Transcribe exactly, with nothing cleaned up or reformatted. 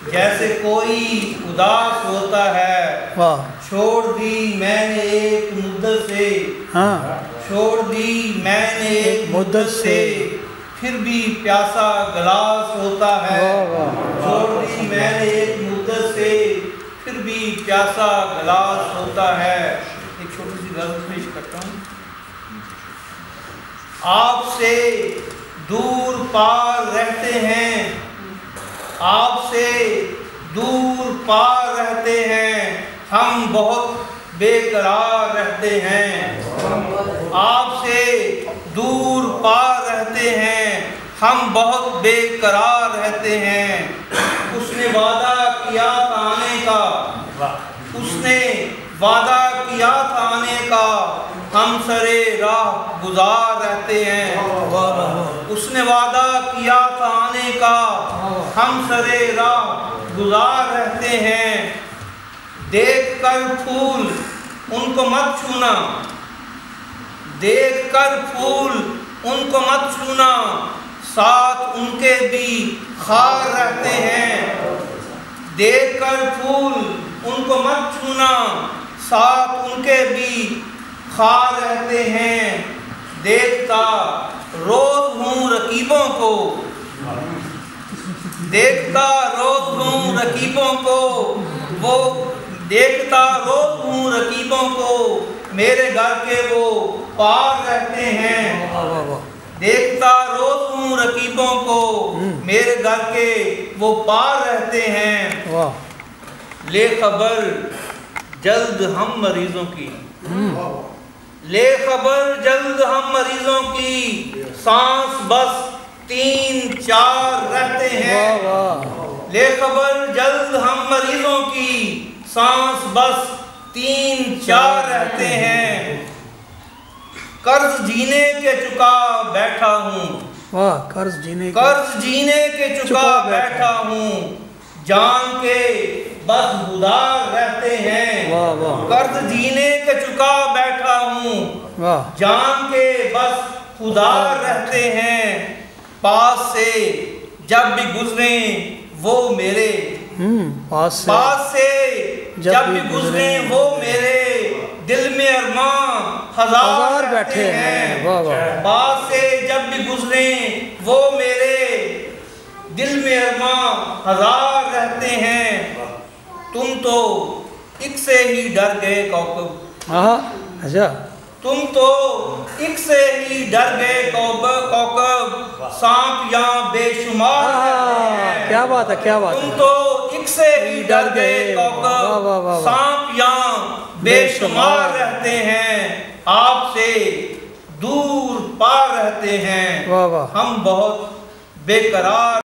جیسے کوئی اداس ہوتا ہے، چھوڑ دی میں نے ایک مدت سے، چھوڑ دی میں نے ایک مدت سے، پھر بھی پیاسا گلاس ہوتا ہے، چھوڑ دی میں نے ایک مدت سے، پھر بھی پیاسا گلاس ہوتا ہے۔ ایک چھوٹی سی غزل پیش کرتا ہوں۔ آپ سے دور پار رہتے ہیں، آپ سے دور پار رہتے ہیں، ہم بہت بے قرار رہتے ہیں۔ آپ سے دور پار رہتے ہیں، ہم بہت بے قرار رہتے ہیں۔ اس نے وعدہ کیا تھا آنے کا، اس نے وعدہ کیا تھا آنے کا، ہم سرے راہ گزار رہتے ہیں۔ اس نے وعدہ کیا تھا آنے کا، ہم سرے راہ گزار رہتے ہیں۔ دیکھ کر پھول ان کو مت چھونا، دیکھ کر پھول ان کو مت چھونا، ساتھ ان کے بھی خار رہتے ہیں۔ دیکھ کر پھول ان کو مت چھونا، ساتھ ان کے بھی خار رہتے ہیں۔ دیکھتا روز ہوں رقیبوں کو، دیکھتا روز ہوں رقیبوں کو، وہ دیکھتا روز ہوں رقیبوں کو، میرے گھر کے وہ پار رہتے ہیں۔ دیکھتا روز ہوں رقیبوں کو، میرے گھر کے وہ پار رہتے ہیں۔ لے خبر جلد ہم مریضوں کی، لے خبر جلد ہم مریضوں کی، سانس بس تین چار رہتے ہیں۔ لے خبر جلد ہم مریضوں کی، سانس بس تین چار رہتے ہیں۔ قرض جینے کے چکا بیٹھا ہوں، قرض جینے قرض جینے کے چکا بیٹھا ہوں، جان کے بس گزار رہتے ہیں۔ قرض جینے کے چکا بیٹھا ہوں، جان کے بس خودار رہتے ہیں۔ پاس سے جب بھی گزریں وہ میرے، پاس سے جب بھی گزریں وہ میرے، دل میں ارمان ہزار بیٹھے ہیں۔ پاس سے جب بھی گزریں وہ میرے، دل میں ارمان ہزار رہتے ہیں۔ تم تو ایک سے ہی ڈر گئے کوکب، تم تو ایک سے ہی ڈر گئے کوکب، سانپ یہاں بے شمار رہتے ہیں۔ کیا بات ہے، کیا بات ہے۔ تم تو ایک سے ہی ڈر گئے کوکب، سانپ یہاں بے شمار رہتے ہیں۔ آپ سے دور پار رہتے ہیں، ہم بہت بے قرار